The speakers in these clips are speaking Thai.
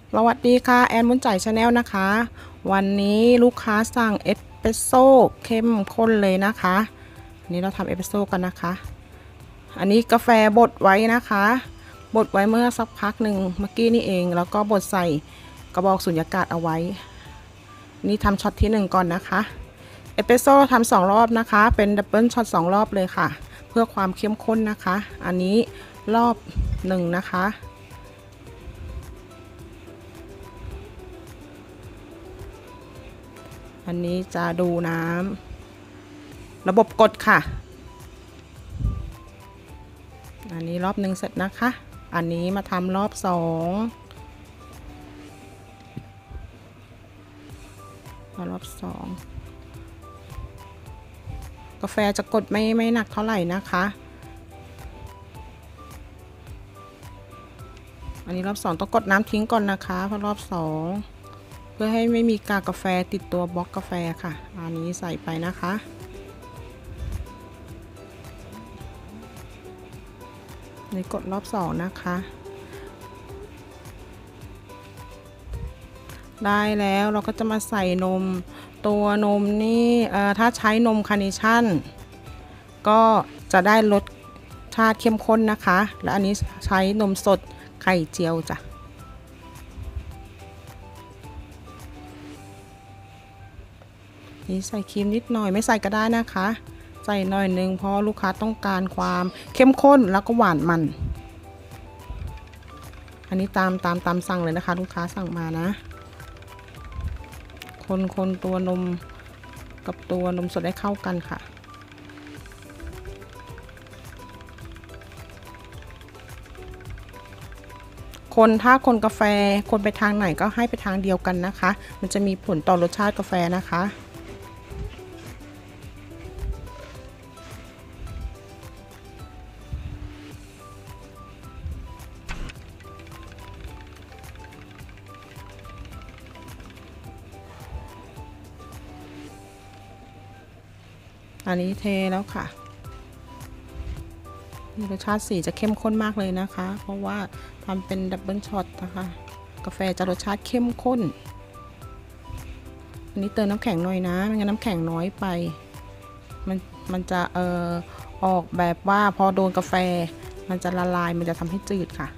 สวัสดีค่ะแอนมุนใจชาแนลนะคะวันนี้ลูกค้าสั่งเอสเปรสโซ่เข้มข้นเลยนะคะอันนี้เราทำเอสเปรสโซ่กันนะคะอันนี้กาแฟบดไว้นะคะบดไว้เมื่อสักพักหนึ่งเมื่อกี้นี่เองแล้วก็บดใส่กระบอกสุญญากาศเอาไว้นี่ทำช็อตที่1ก่อนนะคะเอสเปรสโซ่ทำ2รอบนะคะเป็นดับเบิลช็อต2รอบเลยค่ะเพื่อความเข้มข้นนะคะอันนี้รอบ1นะคะอันนี้จะดูน้ำระบบกดค่ะอันนี้รอบ1เสร็จนะคะอันนี้มาทำรอบ2รอบ2กาแฟจะกดไม่หนักเท่าไหร่นะคะอันนี้รอบ2ต้องกดน้ำทิ้งก่อนนะคะเพราะรอบ2เพื่อให้ไม่มีกากกาแฟติดตัวบล็อกกาแฟค่ะอันนี้ใส่ไปนะคะนี่กดรอบ2นะคะได้แล้วเราก็จะมาใส่นมตัวนมนี่ถ้าใช้นมคาร์เนชั่นก็จะได้รสชาติเข้มข้นนะคะและอันนี้ใช้นมสดไข่เจียวจ้ะนี่ใส่ครีมนิดหน่อยไม่ใส่ก็ได้นะคะใส่หน่อยนึงเพราะลูกค้าต้องการความเข้มข้นแล้วก็หวานมันอันนี้ตามสั่งเลยนะคะลูกค้าสั่งมานะคนตัวนมกับตัวนมสดได้เข้ากันค่ะถ้าคนกาแฟคนไปทางไหนก็ให้ไปทางเดียวกันนะคะมันจะมีผลต่อรสชาติกาแฟนะคะอันนี้เทแล้วค่ะรสชาติสีจะเข้มข้นมากเลยนะคะเพราะว่าทำเป็นดับเบิลช็อตนะคะกาแฟจะรสชาติเข้มข้นอันนี้เติมน้ำแข็งหน่อยนะไม่งั้นน้ำแข็งน้อยไปมันจะออกแบบว่าพอโดนกาแฟมันจะละลายมันจะทำให้จืดค่ะ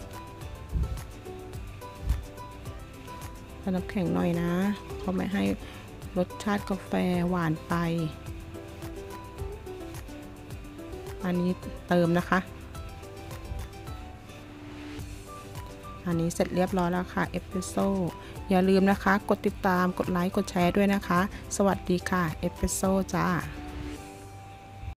เติมน้ำแข็งหน่อยนะเพราะไม่ให้รสชาติกาแฟหวานไปอันนี้เติมนะคะอันนี้เสร็จเรียบร้อยแล้วค่ะเอสเปรสโซ่อย่าลืมนะคะกดติดตามกดไลค์กดแชร์ด้วยนะคะสวัสดีค่ะเอสเปรสโซ่จ้า